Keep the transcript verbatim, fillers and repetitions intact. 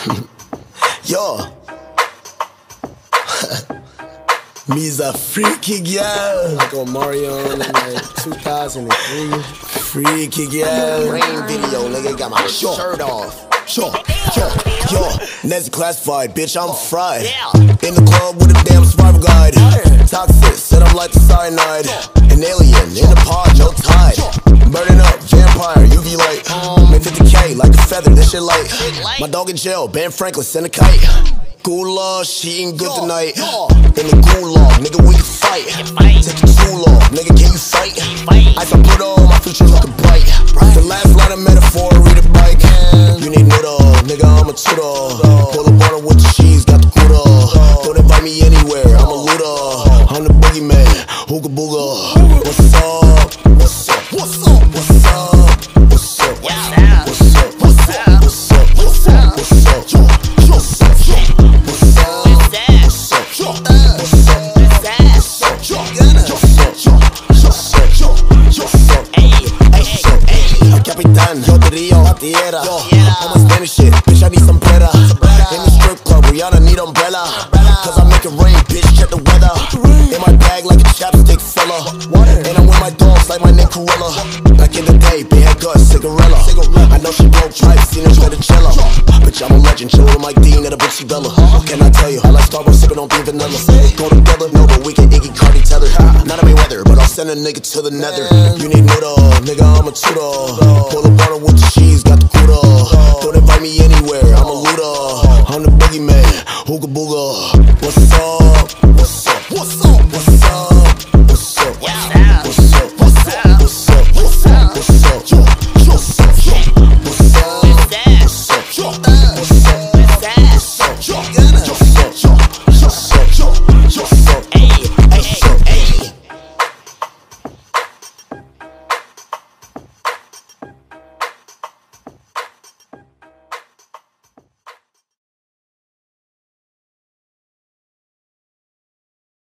Yo. Me's a freaky girl. Like on Mario in like two thousand three. Freaky girl. Rain video, nigga, got my Sure. shirt off. Sure, yo, yo, Nezzy classified, bitch, I'm fried. In the club with a damn survival guide. Toxic, said I'm like the cyanide. An alien, in the pod, no tide. Burning up, vampire, U V light. Made fifty K like a feather, this shit light. My dog in jail, Ben Franklin, send a kite. Gula, she eating good tonight. In the gulag, nigga, we can fight. Take it too long, nigga, can you fight? Ice on Pluto, my future looking bright. The last line of metaphor, read it bike. You need noodle, nigga, I'm a tutor. Pull up on her with the cheese, got the Gouda. Don't invite me anywhere, I'm a looter. I'm the boogeyman, hooga booga. What's up? What's up? What's up? What's up? What's up? What's up? What's up? What's up? What's up? What's up? What's up? What's up? What's up? Capitán, yo te río, la tierra. I'm a Spanish shit, bitch, I need some sombrera. In the strip club, Rihanna need umbrella. Cause I make it rain, bitch, check the weather. In my bag like a chapstick fella. And I'm with my dogs like my name Corella. Back in the day, big head guts, cigarella. I know she broke tripes, seen her straight to cello. Bitch, I'm a legend, chill with Mike Dean at a Bootsy Bella. What can I tell you? I like Starbucks, sipping on green vanilla. Go together, no, but we can Iggy Cardi tether. Not a Mayweather, but I'll send a nigga to the nether. You need noodle, nigga, I'm a tutor. Pull up on her with the cheese, got the Gouda. Don't invite me anywhere, I'm a looter. I'm the boogeyman, hooga booga. What's up? What's up? What's up? What's up? What's up? What's up? What's up? What's up? What's up? What's up? What's up? What's up? What's up? What's up? What's up? What's up? What's up?